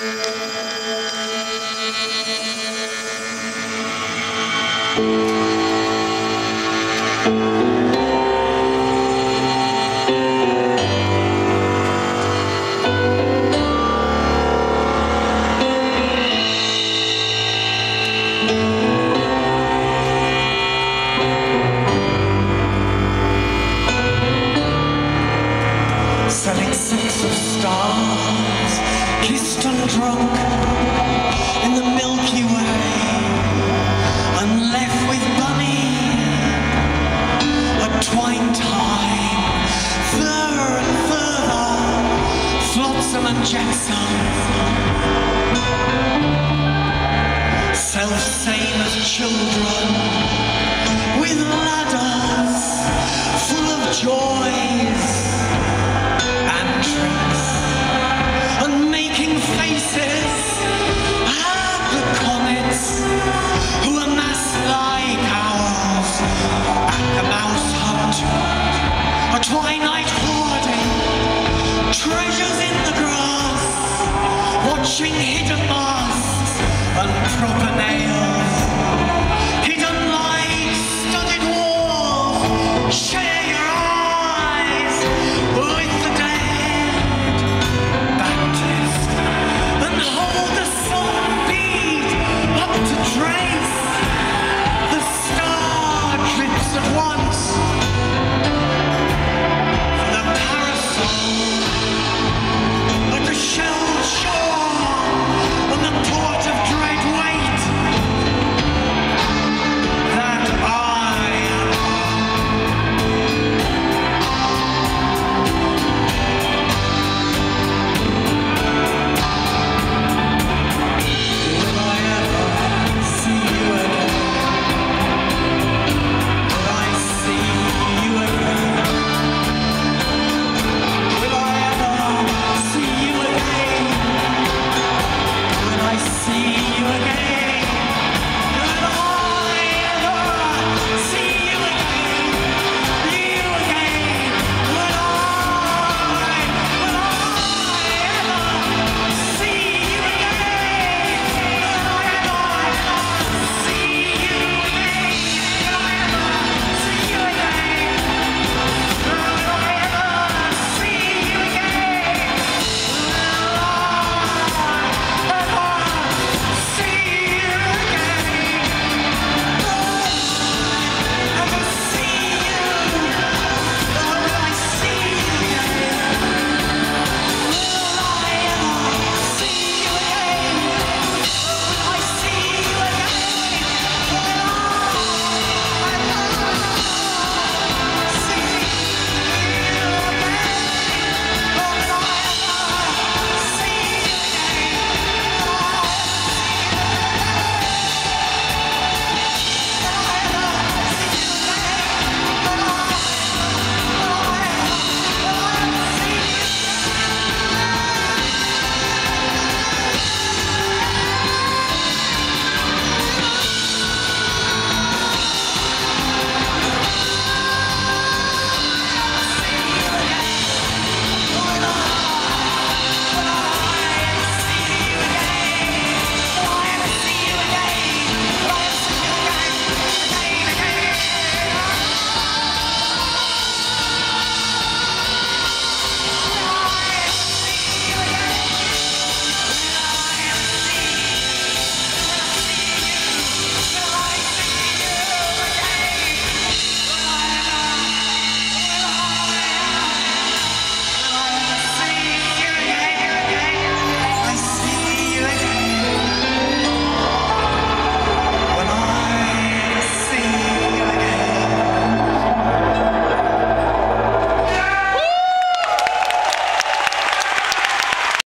Selling six of stars, kissed and drunk in the Milky Way, and left with Bunny, a twine time, further and further, Flotsam and Jetsam, self-same as children, with ladders full of joys and tricks, and making faces at the comets who amass like owls at the mouse hunt, a twilight hoarding treasures in the grass, watching hidden masks and proper nails